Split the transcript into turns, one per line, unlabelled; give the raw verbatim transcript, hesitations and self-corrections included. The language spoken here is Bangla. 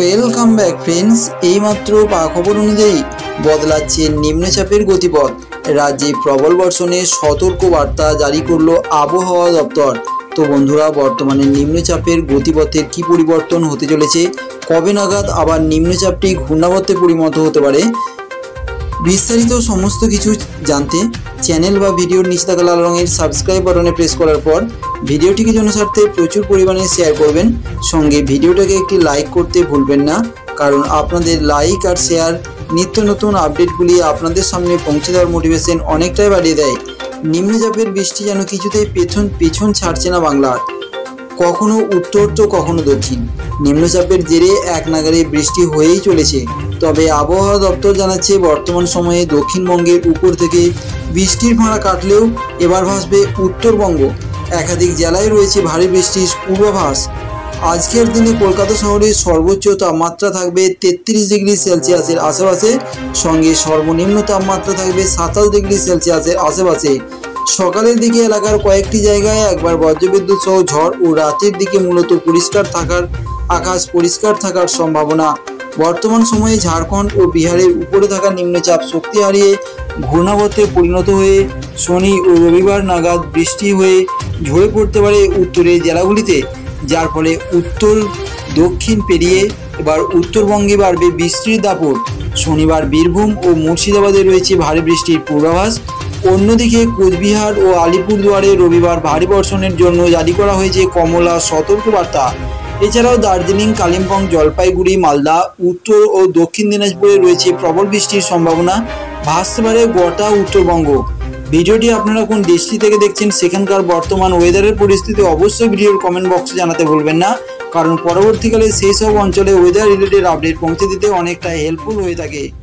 Welcome back friends. এইমাত্র পাওয়া খবর অনুযায়ী বদলাচ্ছে নিম্নচাপের গতিপথ। রাজ্যে প্রবল বর্ষণের সতর্ক বার্তা জারি করলো আবহাওয়া দপ্তর। তো বন্ধুরা, বর্তমানে নিম্নচাপের গতিপথের কি পরিবর্তন হতে চলেছে, কবে নাগাদ আবার নিম্নচাপটি ঘূর্ণাবর্তে পরিণত হতে পারে, বিস্তারিত সমস্ত কিছু জানতে চ্যানেল বা ভিডিওর নিচে থাকা লাল রঙের সাবস্ক্রাইব বাটনে প্রেস করার পর ভিডিওটিকে জনস্বার্থে প্রচুর পরিমাণে শেয়ার করবেন। সঙ্গে ভিডিওটাকে একটি লাইক করতে ভুলবেন না, কারণ আপনাদের লাইক আর শেয়ার নিত্য নতুন আপডেটগুলি আপনাদের সামনে পৌঁছে দেওয়ার মোটিভেশন অনেকটাই বাড়িয়ে দেয়। নিম্নচাপের বৃষ্টি যেন কিছুতেই পেছন পেছন ছাড়ছে না বাংলার, কখনো উত্তর তো কখনো দক্ষিণ। নিম্নচাপের জেরে এক নাগারে বৃষ্টি হয়েই চলেছে। তবে আবহাওয়া দপ্তর জানাচ্ছে, বর্তমান সময়ে দক্ষিণবঙ্গের উপর থেকে বৃষ্টির ভাড়া কাটলেও এবার ভাসবে উত্তরবঙ্গ। একাধিক জেলায় রয়েছে ভারী বৃষ্টির পূর্বাভাস। আজকের দিনে কলকাতা শহরের সর্বোচ্চ তাপমাত্রা থাকবে তেত্রিশ ডিগ্রি সেলসিয়াসের আশেপাশে, সঙ্গে সর্বনিম্ন তাপমাত্রা থাকবে সাতাশ ডিগ্রি সেলসিয়াসের আশেপাশে। সকালের দিকে এলাকার কয়েকটি জায়গায় একবার বজ্রবিদ্যুৎ সহ ঝড় ও রাতের দিকে মূলত পরিষ্কার থাকার আকাশ পরিষ্কার থাকার সম্ভাবনা। বর্তমান সময়ে ঝাড়খণ্ড ও বিহারের উপরে থাকা নিম্নচাপ শক্তি হারিয়ে ঘূর্ণাবর্তে পরিণত হয়ে শনি ও রবিবার নাগাদ বৃষ্টি হয়ে ঝরে পড়তে পারে উত্তরের জেলাগুলিতে, যার ফলে উত্তর দক্ষিণ পেরিয়ে এবার উত্তরবঙ্গে বাড়বে বৃষ্টির দাপট। শনিবার বীরভূম ও মুর্শিদাবাদে রয়েছে ভারী বৃষ্টির পূর্বাভাস। অন্যদিকে কোচবিহার ও আলিপুরদুয়ারে রবিবার ভারী বর্ষণের জন্য জারি করা হয়েছে কমলা সতর্কবার্তা। এছাড়াও দার্জিলিং, কালিম্পং, জলপাইগুড়ি, মালদা, উত্তর ও দক্ষিণ দিনাজপুরে রয়েছে প্রবল বৃষ্টির সম্ভাবনা। ভাসতে পারে গোটা উত্তরবঙ্গ। ভিডিওটি আপনারা কোন দেশটি থেকে দেখছেন, সেখানকার বর্তমান ওয়েদারের পরিস্থিতি অবশ্যই ভিডিওর কমেন্ট বক্সে জানাতে ভুলবেন না, কারণ পরবর্তীকালে সেই সব অঞ্চলে ওয়েদার রিলেটেড আপডেট পৌঁছে দিতে অনেকটা হেল্পফুল হয়ে থাকে।